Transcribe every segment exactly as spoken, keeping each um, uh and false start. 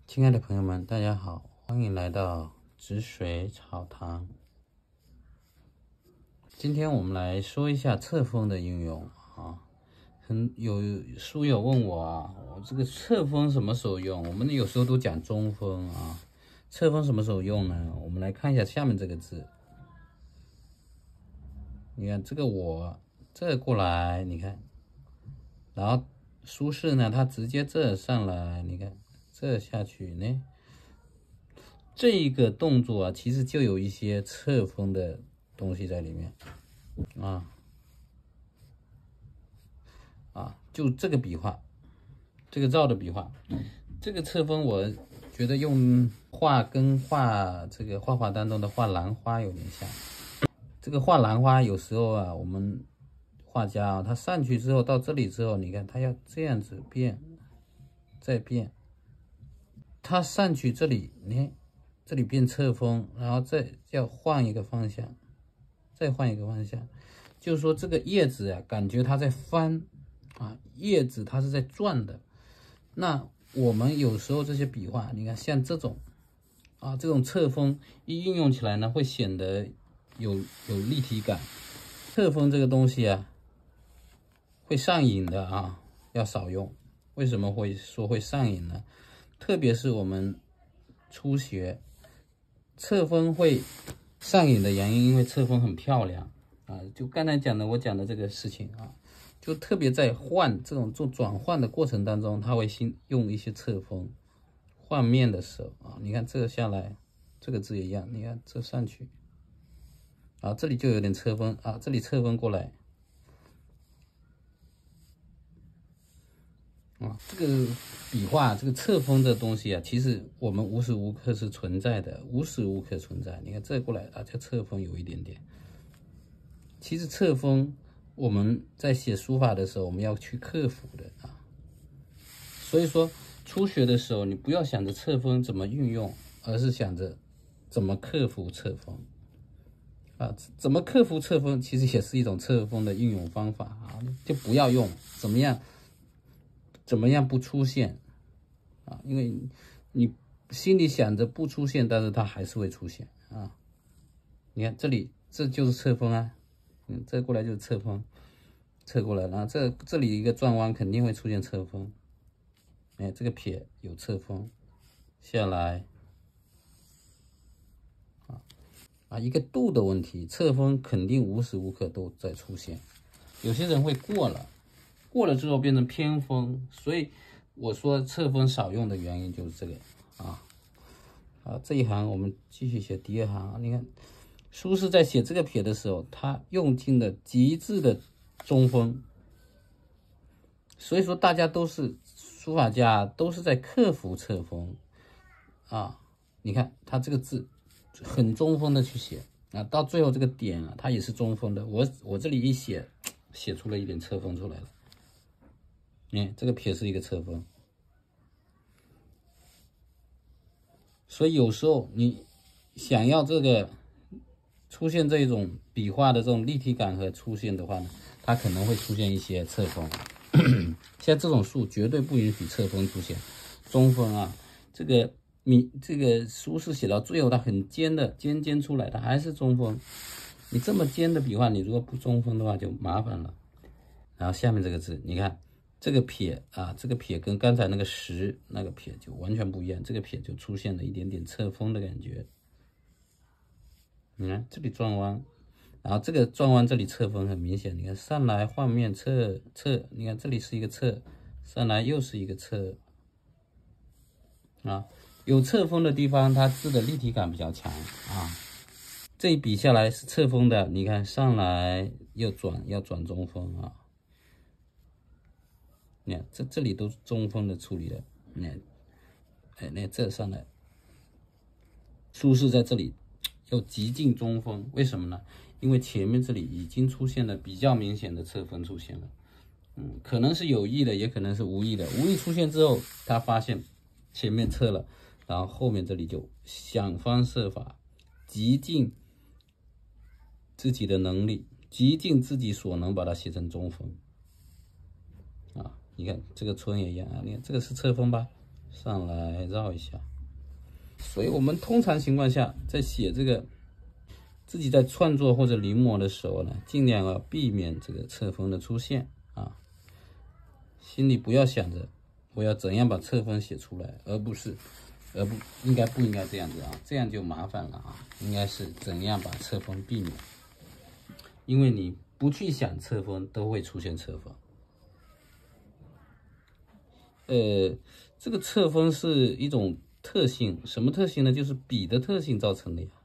亲爱的朋友们，大家好，欢迎来到止水草堂。今天我们来说一下侧锋的应用啊。很有书友问我啊，我这个侧锋什么时候用？我们有时候都讲中锋啊，侧锋什么时候用呢？我们来看一下下面这个字。你看这个我这过来，你看，然后苏轼呢，他直接这上来，你看这下去呢。这一个动作啊，其实就有一些侧锋的东西在里面啊啊，就这个笔画，这个绕的笔画，这个侧锋，我觉得用画跟画这个画画当中的画兰花有点像。这个画兰花有时候啊，我们画家啊，他上去之后到这里之后，你看他要这样子变，再变，他上去这里，你看。这里变侧锋，然后再要换一个方向，再换一个方向，就是说这个叶子啊，感觉它在翻啊，叶子它是在转的。那我们有时候这些笔画，你看像这种啊，这种侧锋一运用起来呢，会显得有有立体感。侧锋这个东西啊，会上瘾的啊，要少用。为什么会说会上瘾呢？特别是我们初学。侧锋会上瘾的原因，因为侧锋很漂亮啊，就刚才讲的我讲的这个事情啊，就特别在换这种做转换的过程当中，他会新用一些侧锋，换面的时候啊，你看这个下来，这个字也一样，你看这上去，啊，这里就有点侧锋啊，这里侧锋过来。啊，这个笔画，这个侧锋的东西啊，其实我们无时无刻是存在的，无时无刻存在。你看这过来啊，这侧锋有一点点。其实侧锋我们在写书法的时候，我们要去克服的啊。所以说初学的时候，你不要想着侧锋怎么运用，而是想着怎么克服侧锋啊。怎么克服侧锋，其实也是一种侧锋的运用方法啊。就不要用，怎么样？怎么样不出现啊？因为你心里想着不出现，但是它还是会出现啊。你看这里，这就是侧锋啊，嗯，这过来就是侧锋，侧过来，然后这这里一个转弯肯定会出现侧锋。哎，这个撇有侧锋，下来啊啊，一个度的问题，侧锋肯定无时无刻都在出现。有些人会过了。过了之后变成偏锋，所以我说侧锋少用的原因就是这个啊啊！这一行我们继续写第二行，你看苏轼在写这个撇的时候，他用尽了极致的中锋，所以说大家都是书法家，都是在克服侧锋啊。你看他这个字很中锋的去写啊，到最后这个点啊，它也是中锋的。我我这里一写，写出了一点侧锋出来了。嗯，这个撇是一个侧锋，所以有时候你想要这个出现这种笔画的这种立体感和出现的话呢，它可能会出现一些侧锋。像这种树绝对不允许侧锋出现，中锋啊，这个你这个苏轼写到最后，它很尖的尖尖出来，它还是中锋。你这么尖的笔画，你如果不中锋的话就麻烦了。然后下面这个字，你看。这个撇啊，这个撇跟刚才那个实那个撇就完全不一样，这个撇就出现了一点点侧锋的感觉。你看这里转弯，然后这个转弯这里侧锋很明显，你看上来换面侧侧，你看这里是一个侧，上来又是一个侧啊，有侧锋的地方，它字的立体感比较强啊。这一笔下来是侧锋的，你看上来又转，要转中锋啊。你看这这里都是中锋的处理了，你看，哎，那这上来，苏轼在这里要极尽中锋，为什么呢？因为前面这里已经出现了比较明显的侧锋出现了，嗯，可能是有意的，也可能是无意的。无意出现之后，他发现前面侧了，然后后面这里就想方设法，极尽自己的能力，极尽自己所能把它写成中锋。啊，你看这个春也一样啊，你看这个是侧锋吧？ 上来绕一下。所以我们通常情况下在写这个自己在创作或者临摹的时候呢，尽量要避免这个侧锋的出现啊。心里不要想着我要怎样把侧锋写出来，而不是，而不应该不应该这样子啊，这样就麻烦了啊。应该是怎样把侧锋避免，因为你不去想侧锋，都会出现侧锋。呃，这个侧锋是一种特性，什么特性呢？就是笔的特性造成的呀。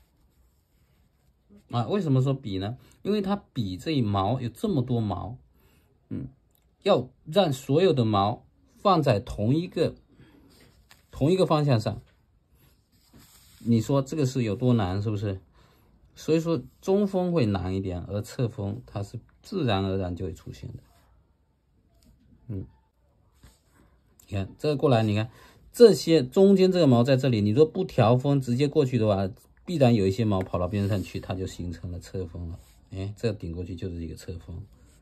啊，为什么说笔呢？因为它笔这一毛有这么多毛，嗯，要让所有的毛放在同一个同一个方向上，你说这个是有多难，是不是？所以说中锋会难一点，而侧锋它是自然而然就会出现的。嗯，你看这个过来，你看这些中间这个毛在这里，你说不调锋直接过去的话，必然有一些毛跑到边上去，它就形成了侧锋了。哎，这顶过去就是一个侧锋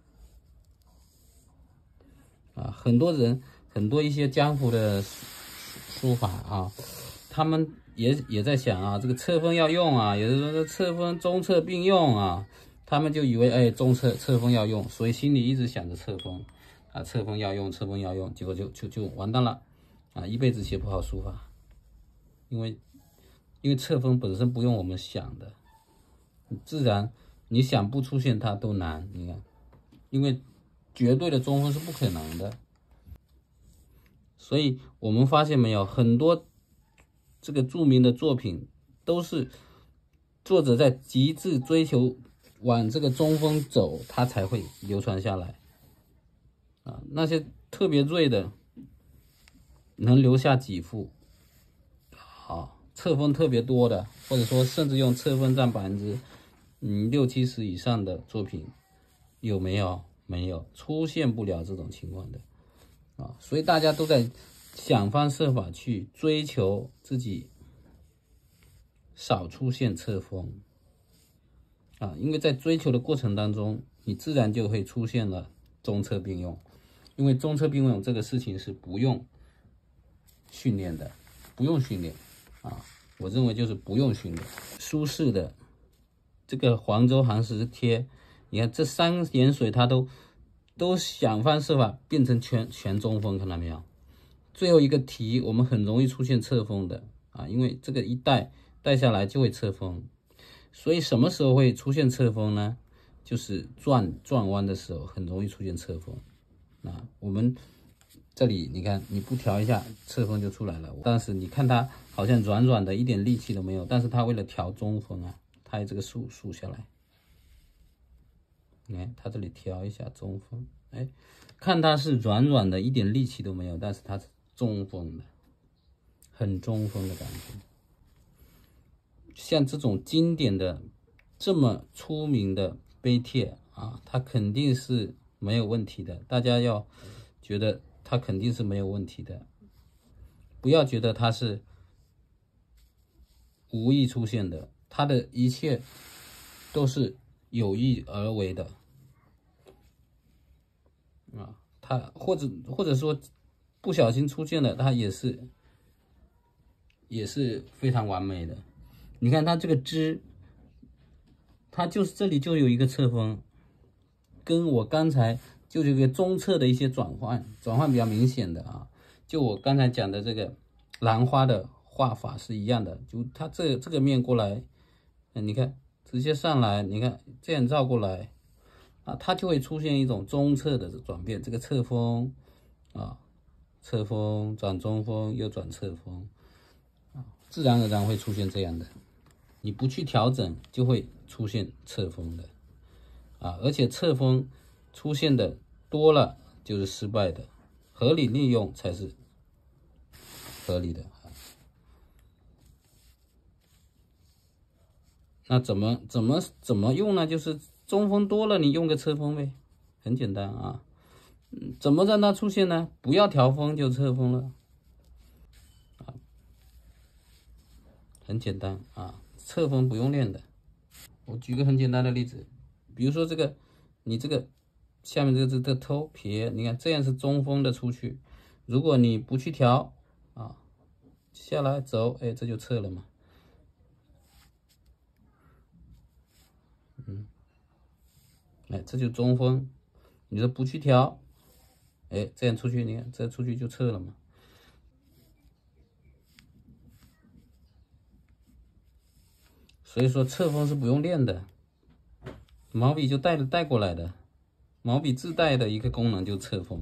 啊。很多人，很多一些江湖的书法啊，他们也也在想啊，这个侧锋要用啊，有的人说侧锋中侧并用啊，他们就以为哎中侧侧锋要用，所以心里一直想着侧锋啊，侧锋要用，侧锋要用，结果就就就完蛋了啊，一辈子写不好书法，因为因为侧锋本身不用我们想的，自然你想不出现它都难，你看，因为绝对的中锋是不可能的。所以我们发现没有，很多这个著名的作品都是作者在极致追求往这个中锋走，他才会流传下来啊。那些特别锐的，能留下几幅好侧锋特别多的，或者说甚至用侧锋占百分之嗯六七十以上的作品，有没有？没有，出现不了这种情况的。啊，所以大家都在想方设法去追求自己少出现侧锋啊，因为在追求的过程当中，你自然就会出现了中侧并用，因为中侧并用这个事情是不用训练的，不用训练啊，我认为就是不用训练。苏轼的这个黄州寒食帖，你看这三点水它都。都想方设法变成全全中锋，看到没有？最后一个题我们很容易出现侧锋的啊，因为这个一带带下来就会侧锋，所以什么时候会出现侧锋呢？就是转转弯的时候很容易出现侧锋啊。我们这里你看你不调一下，侧锋就出来了。但是你看它好像软软的，一点力气都没有，但是它为了调中锋啊，它这个竖竖下来。你看它这里调一下中锋，哎，看它是软软的，一点力气都没有，但是它是中锋的，很中锋的感觉。像这种经典的、这么出名的碑帖啊，它肯定是没有问题的。大家要觉得它肯定是没有问题的，不要觉得它是无意出现的，它的一切都是有意而为的啊，它或者或者说不小心出现了，它也是也是非常完美的。你看它这个枝，它就是这里就有一个侧锋，跟我刚才就这个中侧的一些转换，转换比较明显的啊，就我刚才讲的这个兰花的画法是一样的，就它这这个面过来，你看。直接上来，你看这样绕过来啊，它就会出现一种中侧的转变，这个侧锋啊，侧锋转中锋又转侧锋啊，自然而然会出现这样的。你不去调整，就会出现侧锋的啊，而且侧锋出现的多了就是失败的，合理利用才是合理的。那怎么怎么怎么用呢？就是中锋多了，你用个侧锋呗，很简单啊。嗯，怎么让它出现呢？不要调锋就侧锋了，啊，很简单啊，侧锋不用练的。我举个很简单的例子，比如说这个，你这个下面这个这个头撇，你看这样是中锋的出去，如果你不去调啊，下来走，哎，这就测了嘛。嗯，哎，这就中锋。你说不去调，哎，这样出去，你看这出去就测了嘛。所以说侧锋是不用练的，毛笔就带着带过来的，毛笔自带的一个功能就侧锋。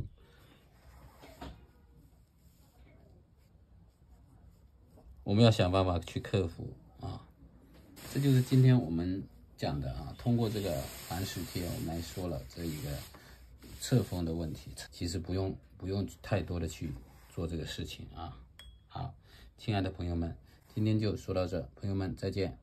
我们要想办法去克服啊，这就是今天我们讲的啊。通过这个寒食贴，我们来说了这一个侧锋的问题，其实不用不用太多的去做这个事情啊。好，亲爱的朋友们，今天就说到这，朋友们再见。